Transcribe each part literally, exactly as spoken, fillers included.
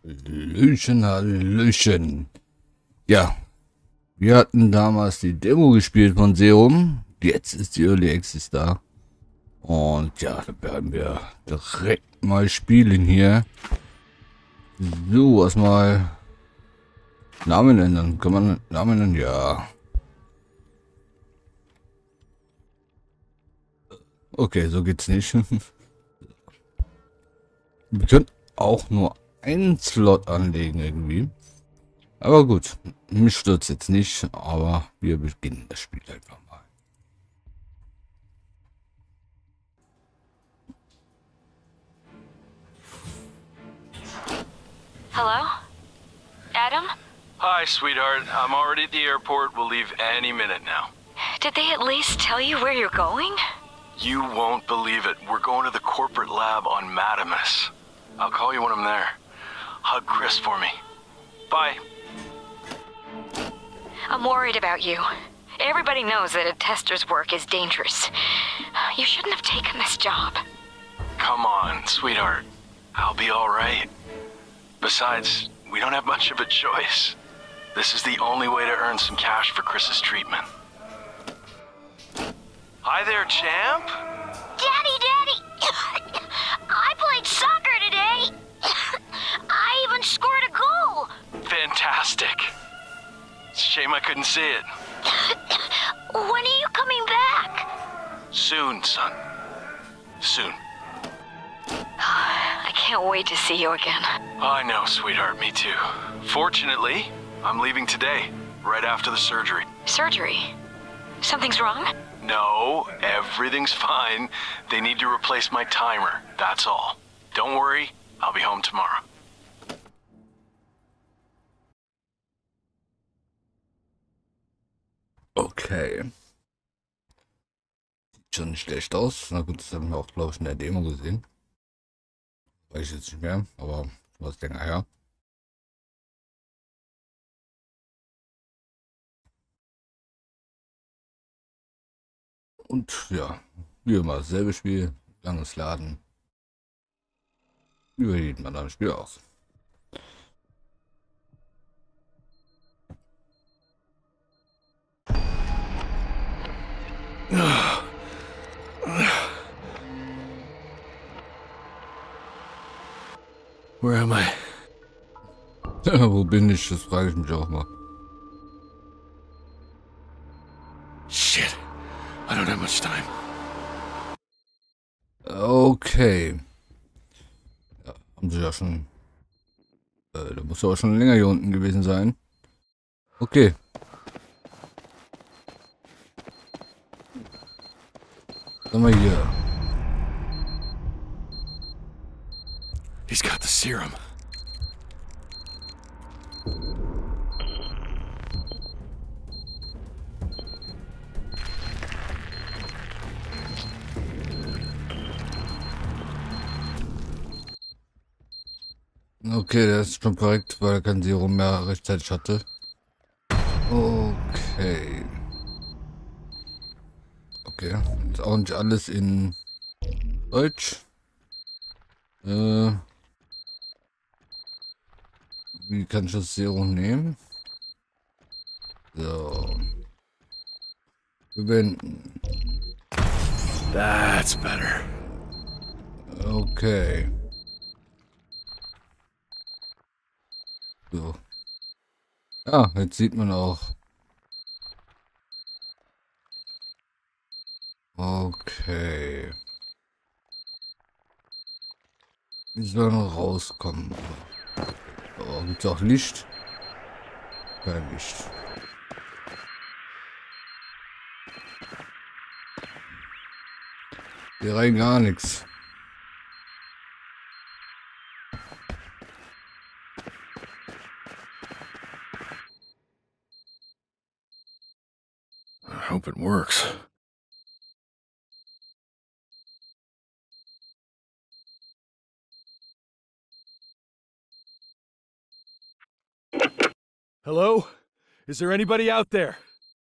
Hallöchen, Hallöchen. Ja, wir hatten damals die Demo gespielt von Serum. Jetzt ist die Early Access da. Und ja, da werden wir direkt mal spielen hier. So, erstmal Namen ändern. Kann man Namen ändern? Ja. Okay, so geht's nicht. Wir können auch nur einen Slot anlegen irgendwie. Aber gut, mich stört jetzt nicht, aber wir beginnen das Spiel einfach mal. Hello? Adam? Hi, sweetheart. I'm already at the airport. We'll leave any minute now. Did they at least tell you where you're going? You won't believe it. We're going to the corporate lab on Madamus. I'll call you when I'm there. Hug Chris for me. Bye. I'm worried about you. Everybody knows that a tester's work is dangerous. You shouldn't have taken this job. Come on, sweetheart. I'll be all right. Besides, we don't have much of a choice. This is the only way to earn some cash for Chris's treatment. Hi there, champ. Daddy, Daddy! I played soccer today! I even scored a goal! Fantastic. It's a shame I couldn't see it. When are you coming back? Soon, son. Soon. I can't wait to see you again. I know, sweetheart, me too. Fortunately, I'm leaving today, right after the surgery. Surgery? Something's wrong? No, everything's fine. They need to replace my timer, that's all. Don't worry, I'll be home tomorrow. Okay. Sieht schon nicht schlecht aus. Na gut, das haben wir auch, glaube ich, in der Demo gesehen. Weiß ich jetzt nicht mehr, aber was länger her. Und ja, wie immer dasselbe Spiel, langes Laden. Über jeden anderen Spiel aus. Where am I? Ja, wo bin ich? Das frage ich mich auch mal. Shit. I don't have much time. Okay. Ja, haben sie ja schon. Äh, da muss ja auch schon länger hier unten gewesen sein. Okay. Dann mal hier. He's got the serum. Okay, der ist schon korrekt, weil er kein Serum mehr rechtzeitig hatte. Okay. Okay, ist auch nicht alles in Deutsch. Äh, wie kann ich das Serum nehmen? So. Verwenden. That's better. Okay. So. Ja, jetzt sieht man auch. Okay. Die sollen rauskommen. Oh, gibt's auch Licht? Kein Licht. Hier rein gar nichts. I hope it works. Hello? Is there anybody out there?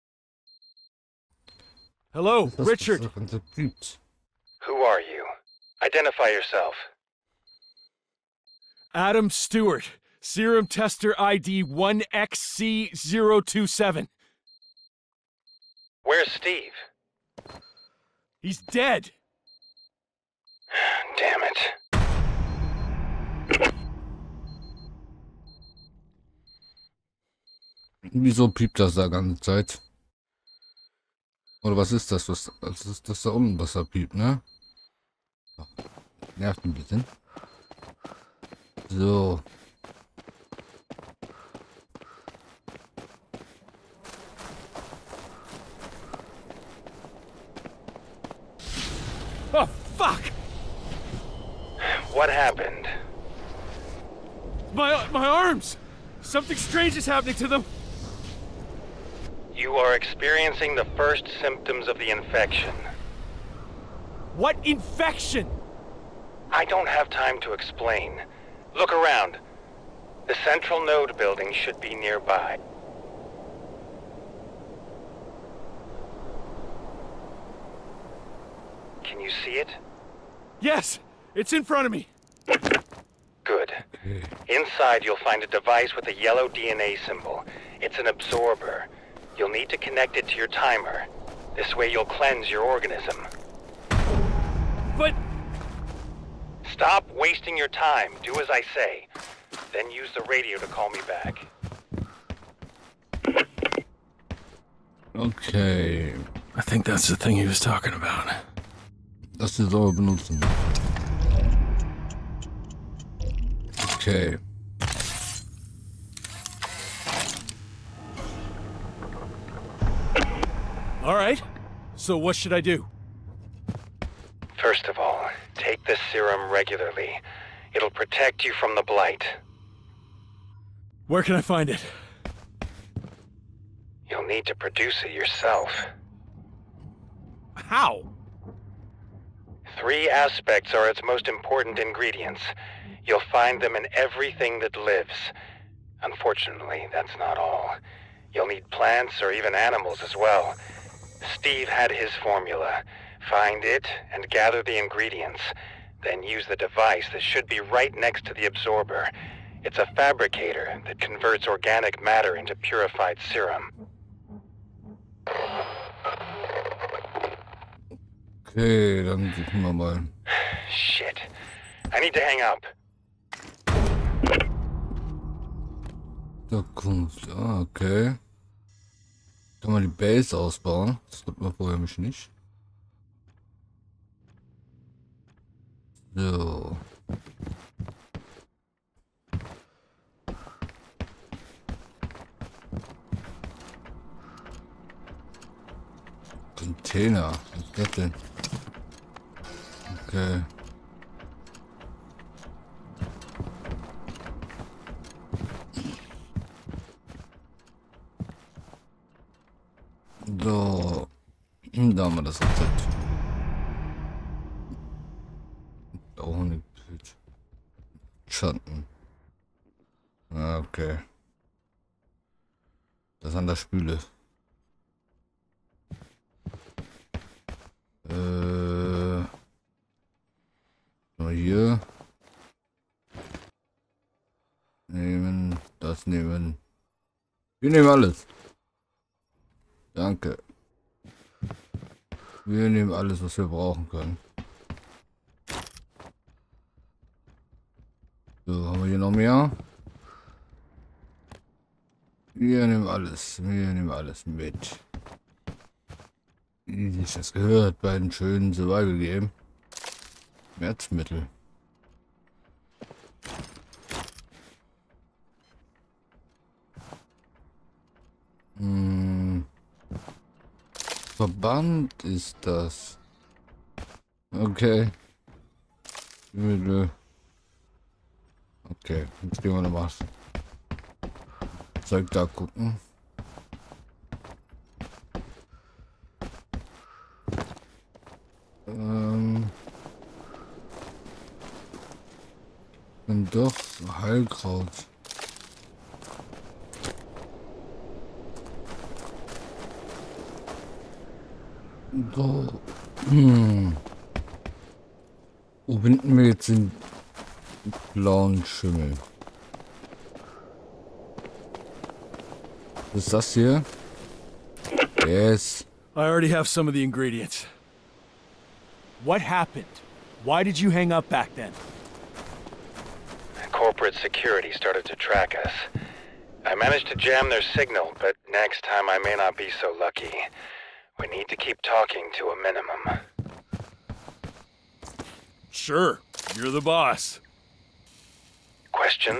Hello, Richard. Who are you? Identify yourself. Adam Stewart. Serum tester I D one X C zero two seven. Where's Steve? He's dead. Damn it. Wieso piept das da ganze Zeit? Oder was ist das? Was, was ist das da unten, was da piept, ne? Nervt ein bisschen. So. Oh, fuck! What happened? My, my arms! Something strange is happening to them. You are experiencing the first symptoms of the infection. What infection? I don't have time to explain. Look around. The central node building should be nearby. Can you see it? Yes, it's in front of me. Good. Inside you'll find a device with a yellow D N A symbol. It's an absorber. You'll need to connect it to your timer. This way you'll cleanse your organism. But... Stop wasting your time. Do as I say. Then use the radio to call me back. Okay. I think that's the thing he was talking about. Das ist aber benutzen. Okay. All right. So what should I do? First of all, take this serum regularly. It'll protect you from the blight. Where can I find it? You'll need to produce it yourself. How? Three aspects are its most important ingredients. You'll find them in everything that lives. Unfortunately, that's not all. You'll need plants or even animals as well. Steve had his formula. Find it and gather the ingredients. Then use the device that should be right next to the absorber. It's a fabricator that converts organic matter into purified serum. Okay, dann gucken wir mal. Shit. I need to hang up. Da kommt. Ah, okay. Kann man die Base ausbauen? Das tut man vorher mich nicht. So. Container. Was ist das denn? Okay. So. Da haben wir das Rezept. Auch nicht. Schatten. Ah, okay. Das an der Spüle. Äh. Mal hier. Nehmen. Das nehmen. Wir nehmen alles. Danke. Wir nehmen alles, was wir brauchen können. So, haben wir hier noch mehr? Wir nehmen alles. Wir nehmen alles mit. Wie sich das gehört bei den schönen Survival Game. Schmerzmittel. Hm. Verband ist das. Okay. Okay, jetzt gehen wir noch was. Zeug da gucken. Ähm. Und doch Heilkraut. So. Hm. Wo finden wir jetzt den blauen Schimmel? Was ist das hier? Yes. I already have some of the ingredients. What happened? Why did you hang up back then? Corporate security started to track us. I managed to jam their signal, but next time I may not be so lucky. We need to keep talking to a minimum. Sure, you're the boss. Questions?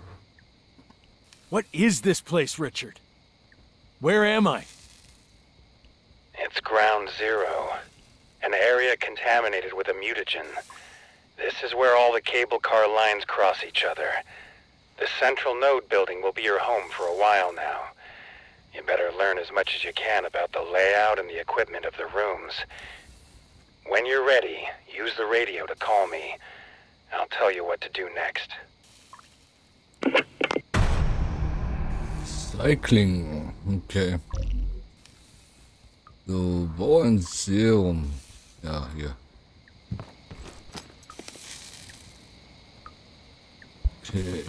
What is this place, Richard? Where am I? It's Ground Zero, an area contaminated with a mutagen. This is where all the cable car lines cross each other. The central node building will be your home for a while now. You better learn as much as you can about the layout and the equipment of the rooms. When you're ready, use the radio to call me. I'll tell you what to do next. Cycling. Okay. So, wo ein Serum? Ja, hier. Okay.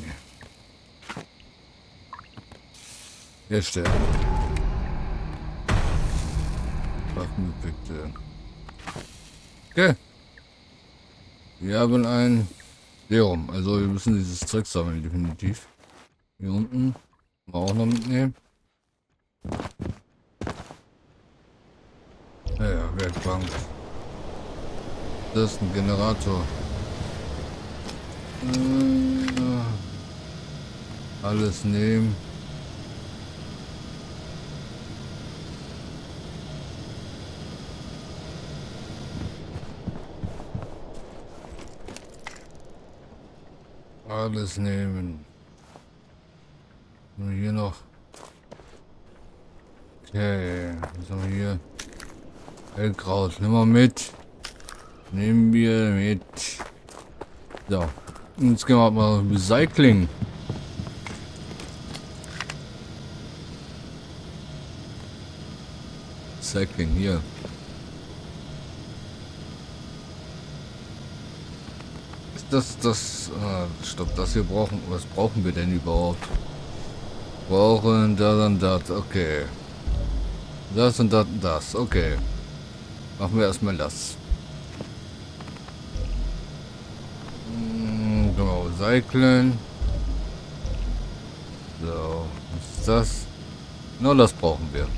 Herstellen. Waffeneffekte. Okay. Wir haben ein Serum. Also wir müssen dieses Zeug sammeln, definitiv. Hier unten. Auch noch mitnehmen. Naja, Werkbank. Das ist ein Generator. Äh, alles nehmen. Alles nehmen. Und hier noch. Okay, was haben wir hier? Hellkraut, nehmen wir mit. Nehmen wir mit. So, jetzt gehen wir mal Recycling. Recycling hier. Ist das das? Ah, stopp, das hier brauchen. Was brauchen wir denn überhaupt? Brauchen das und das, okay. Das und das und das, okay. Machen wir erstmal das. Hm, genau, recyceln. So, was ist das? Nur das brauchen wir.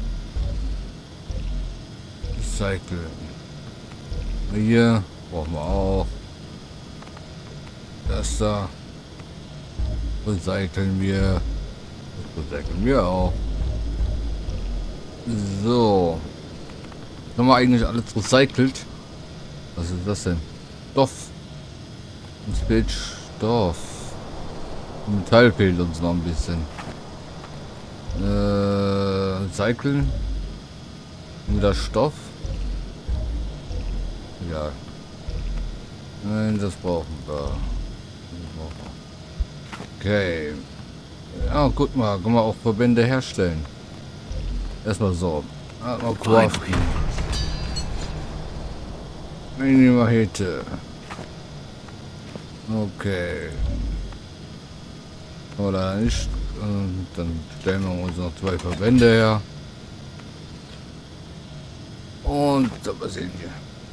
Recyceln. Hier brauchen wir auch. Das da. Recyceln wir. Das recyceln wir auch. So. Haben wir eigentlich alles recycelt? Was ist das denn? Stoff. Uns fehlt Stoff. Metall fehlt uns noch ein bisschen. Äh, recyceln. Wieder Stoff. Ja. Nein, das brauchen wir. Okay. Ja, gut mal, können wir auch Verbände herstellen. Erstmal so. Mal craften. Eine Machete. Okay. Oder nicht. Und dann stellen wir uns noch zwei Verbände her. Und da sehen wir.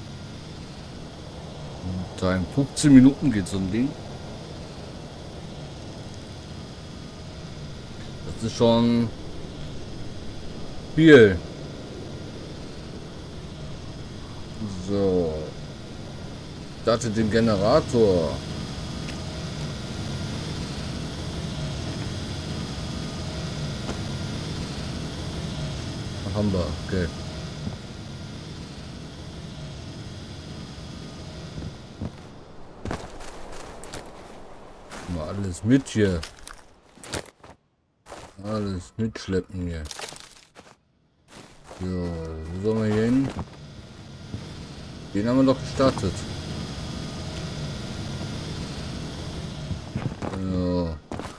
Da in fünfzehn Minuten geht so ein Ding. Das ist schon viel. So. Starte den Generator. Ach, haben wir, okay. Mal alles mit hier. Alles mitschleppen hier. So, wo sollen wir hier hin? Den haben wir doch gestartet. So.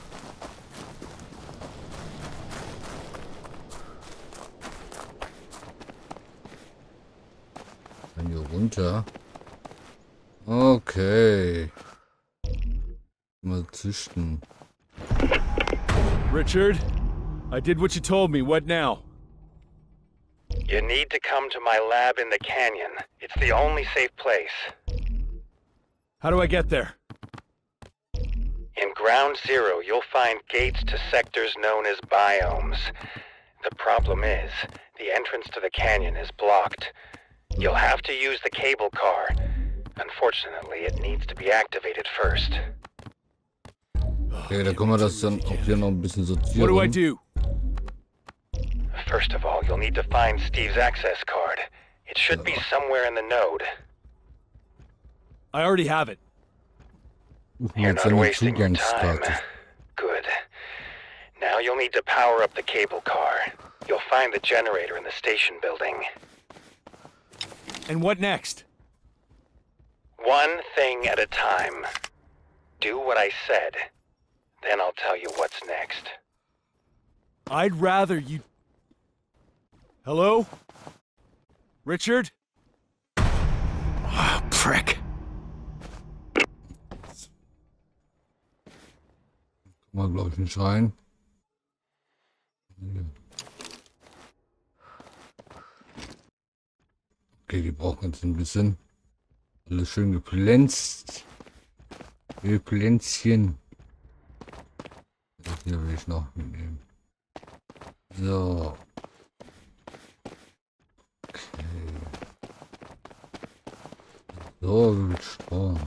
Dann hier runter. Okay. Mal züchten. Richard, I did what you told me. What now? You need to come to my lab in the canyon. It's the only safe place. How do I get there? In Ground Zero, you'll find gates to sectors known as biomes. The problem is, the entrance to the canyon is blocked. You'll have to use the cable car. Unfortunately, it needs to be activated first. Okay, da können wir das dann auch hier noch ein bisschen sortieren. What do I do? First of all, you'll need to find Steve's access card. It should be somewhere in the node. I already have it. You're not wasting your time. Good. Now you'll need to power up the cable car. You'll find the generator in the station building. And what next? One thing at a time. Do what I said. Then I'll tell you what's next. I'd rather you... Hello? Richard? Oh, prick. Kann man, glaube ich, nicht rein. Okay, die brauchen jetzt ein bisschen. Alles schön geglänzt. Glänzchen. Das hier will ich noch mitnehmen. So. Okay. So, mit Strom.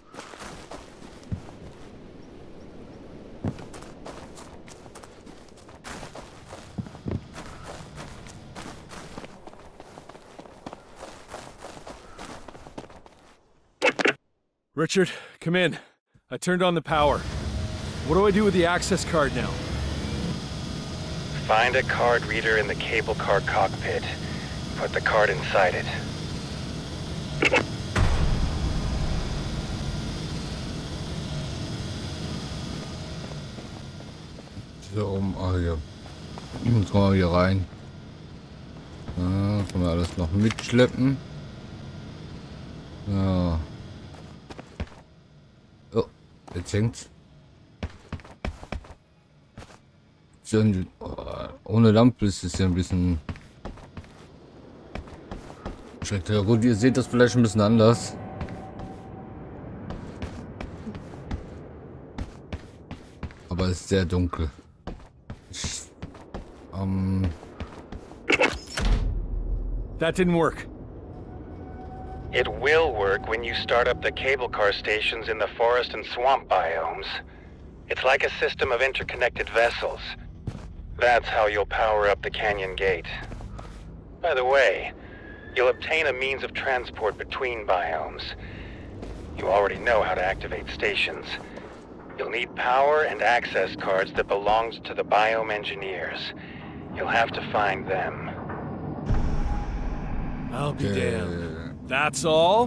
Richard, come in. I turned on the power. What do I do with the access card now? Find a card reader in the cable car cockpit. Put the card inside it. Hier oben, ah hier. Jetzt kommen wir hier rein. Ja, das können wir alles noch mitschleppen. Ja. Oh, jetzt hängt's. Oh, ohne Lampe ist es ja ein bisschen schrecklich. Ja gut, ihr seht das vielleicht ein bisschen anders. Aber es ist sehr dunkel. Ich, ähm That didn't work. It will work when you start up the cable car stations in the forest and swamp biomes. It's like a system of interconnected vessels. That's how you'll power up the canyon gate. By the way, you'll obtain a means of transport between biomes. You already know how to activate stations. You'll need power and access cards that belongs to the biome engineers. You'll have to find them. I'll be Okay. damned. That's all?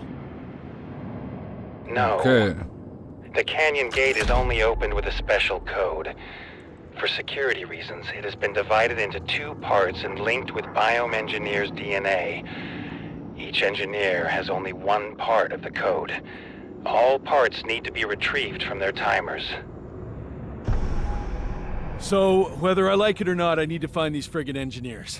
No. Okay. The canyon gate is only opened with a special code. For security reasons, it has been divided into two parts and linked with biome engineers' D N A. Each engineer has only one part of the code. All parts need to be retrieved from their timers. So, whether I like it or not, I need to find these friggin' engineers.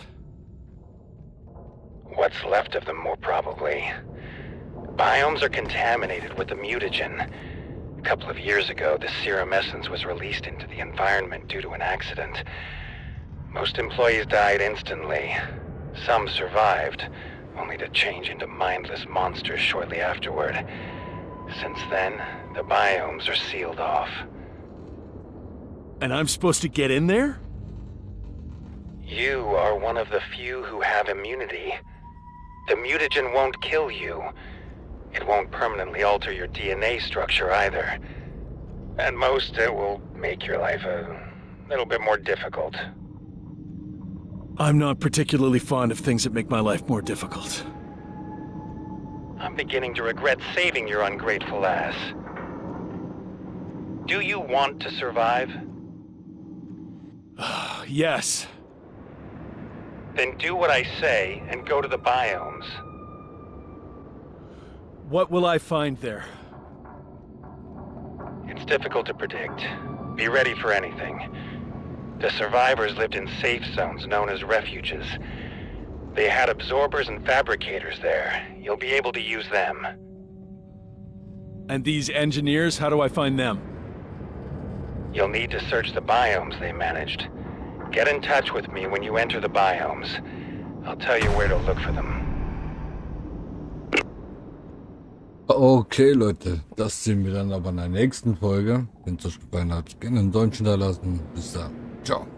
What's left of them, more probably. Biomes are contaminated with the mutagen. A couple of years ago, the serum essence was released into the environment due to an accident. Most employees died instantly. Some survived, only to change into mindless monsters shortly afterward. Since then, the biomes are sealed off. And I'm supposed to get in there? You are one of the few who have immunity. The mutagen won't kill you. It won't permanently alter your D N A structure either. At most, it will make your life a little bit more difficult. I'm not particularly fond of things that make my life more difficult. I'm beginning to regret saving your ungrateful ass. Do you want to survive? Yes. Then do what I say and go to the biomes. What will I find there? It's difficult to predict. Be ready for anything. The survivors lived in safe zones known as refuges. They had absorbers and fabricators there. You'll be able to use them. And these engineers, how do I find them? You'll need to search the biomes they managed. Get in touch with me when you enter the biomes. I'll tell you where to look for them. Okay, Leute, das sehen wir dann aber in der nächsten Folge. Wenn es euch gefallen hat, gerne einen Däumchen da lassen. Bis dann. Ciao.